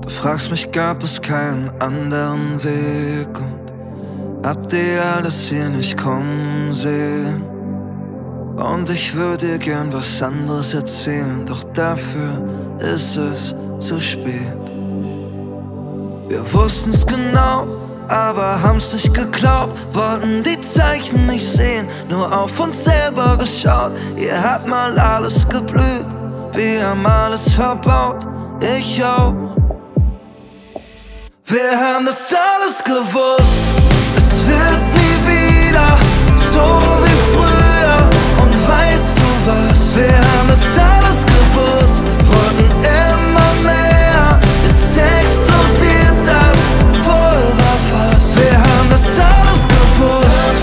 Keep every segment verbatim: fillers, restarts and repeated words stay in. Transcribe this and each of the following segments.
Du fragst mich, gab es keinen anderen Weg, und habt ihr alles hier nicht kommen sehen? Und ich würde dir gern was anderes erzählen, doch dafür ist es zu spät. Wir wussten's genau, aber haben's nicht geglaubt, wollten die Zeichen nicht sehen, nur auf uns selber geschaut. Ihr habt mal alles geblüht, wir haben alles verbaut, ich auch. Wir haben das alles gewusst, es wird nie wieder so wie früher. Und weißt du was, wir haben das alles gewusst, wollten immer mehr, jetzt explodiert das Pulverfass. Wir haben das alles gewusst.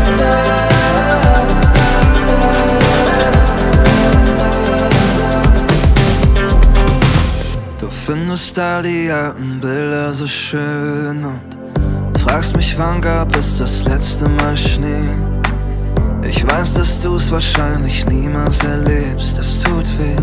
Du findest all die alten Bilder so schön und fragst mich, wann gab es das letzte Mal Schnee. Ich weiß, dass du's wahrscheinlich niemals erlebst, das tut weh.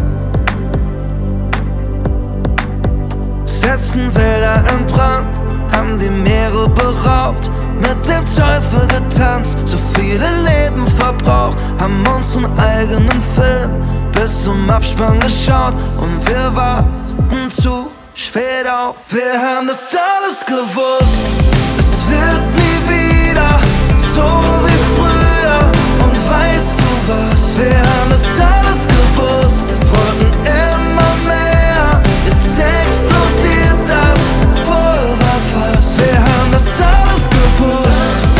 Setzen Wälder in Brand, haben die Meere beraubt, mit dem Teufel getanzt, so viele Leben verbraucht, haben unseren eigenen Film bis zum Abspann geschaut und wir warten zu spät auf. Wir haben das alles gewusst, es wird nie wieder so wie früher. Und weißt du was, wir haben das alles gewusst, wollten immer mehr, jetzt explodiert das Pulverfass. Wir haben das alles gewusst.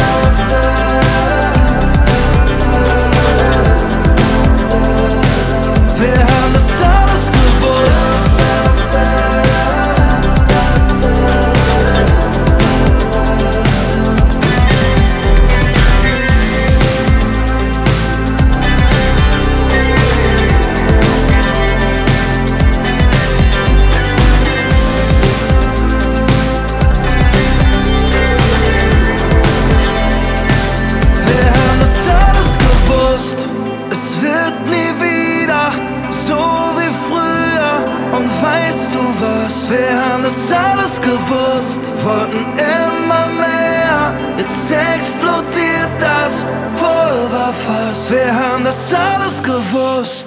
Wir haben das alles gewusst. Wir haben das alles gewusst, wollten immer mehr, jetzt explodiert das Pulverfass. Wir haben das alles gewusst.